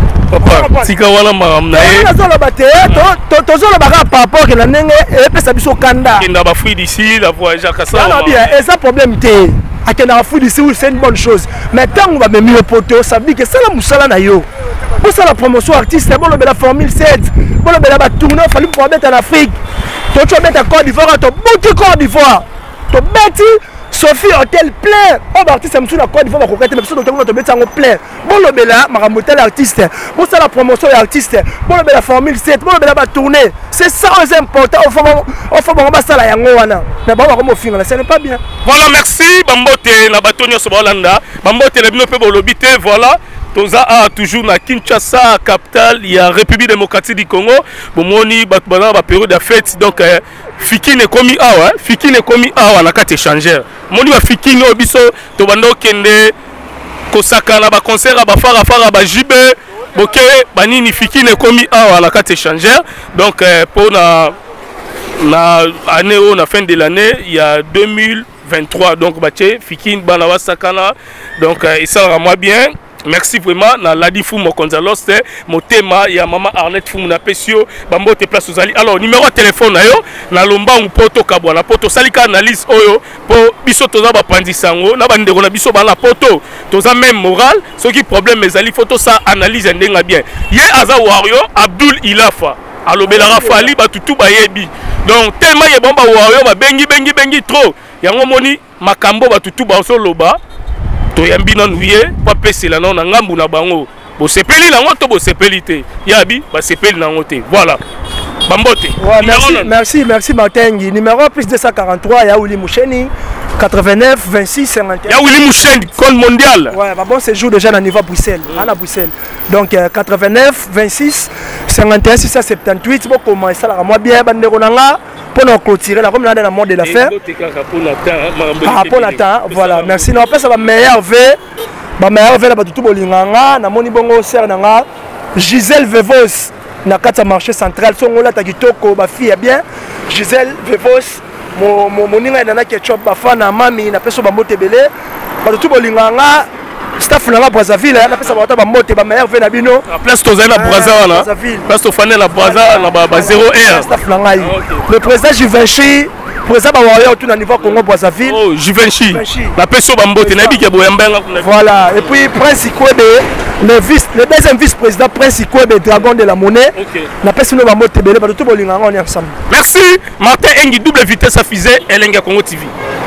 papa tika wana maram na ye tozolo bate tozolo baka rapport que la ndenge epesa biso kanda kinda ba fruit d'ici la voyage à ça bien et ça problème té akenda ba fruit d'ici c'est une bonne chose mais tant on va même au poto ça veut dire que ça la musala na yo pour ça la promotion artiste bon le la formule 7 bon le ba tourner fallait pour mettre en Afrique to tu mettre en Côte d'Ivoire to bouti Côte d'Ivoire to beti Sophie Hotel plein. Oh, artiste, je suis d'accord, il faut que je me mette plein. Bon, le bel maramotel artiste. Bon, c'est la promotion artiste. Bon, le bel formule 7. Bon, le bel tourner. C'est ça, c'est important. On fait bon, ça la yangoana. Mais bon, on film, ce n'est pas bien. Voilà, merci. Bambote, la bâtonnière sur Bolanda. Bambote, le bien pour l'obité. Voilà. Toza a toujours na Kinshasa, capitale, il y a République démocratique du Congo. Bon, moni, batbana, ba période de fête. Donc, Fiki ne komi awa, Fiki ne komi awa na carte échangère. Moni ba Fiki no biso, to bando kende kosakana ba concert ba fara ba jibe boke banini fikine komi awa la carte échangère donc pour na année on a fin de l'année il y a 2023 donc bache fikine bana wasakana donc ça sera moi bien. Merci vraiment na Ladi Fumo Konzalos motema ya maman Arlette Fumo na pesio bambo te place ozali. Alors numéro de téléphone na yo na lomba poto kabwa na poto salika analyse oyo po biso toza ba pandisango na bandeko na biso bana poto toza même moral ce qui problème ezali photo ça analyse ndenga bien. Ye aza wario Abdul Ilafa alobela rafali batutu bayebi. Donc tellement ye bomba wario ba bengi trop. Yango moni makambo batutu ba soloba toyambi na nuye pa pesela na ngambu na bango bo sepeli na ngoto bo sepeli te yabi ba sepeli na ngote voilà bambote. Ouais, merci Matengi. Numéro plus 243 ya Willy Moucheni 89 26 51. Ya Willy Moucheni compte mondial. Ouais, bah bon séjour déjà dans niveau Bruxelles, à Bruxelles. Donc 89 26 51 678 bon comment ça la moi bien bandeko nanga pour nous clôturer la comme dans le monde de l'affaire. Pour la temps, voilà, merci. On passe à la meilleure V. Ma meilleure V là tout bolinganga na moni bongo ser nanga Gisèle Vevos na kata marché central so ngola ta kitoko ba fille bien Gisèle Vevos mon ninga na ketchup ba fana mami na peso ba motebele ba tout bolinganga staff na Brazzaville na pesa ba ba mote ba meilleur V na bino place toza na Brazzaville place to fane na Brazzaville na ba 0R staff na ngai le président Givenchy président ba warrior tout na niveau Congo Brazzaville. Oh Givenchy la peso ba mbote na biki boyambanga kuna. Voilà et puis Prince Ikwebe le deuxième vice-président Prince Ikwebe dragon de la monnaie. Na peso no ba mbote belé ba tout bolinga on est ensemble. Merci Martin Engi double vitesse à fusée Elenga Congo TV.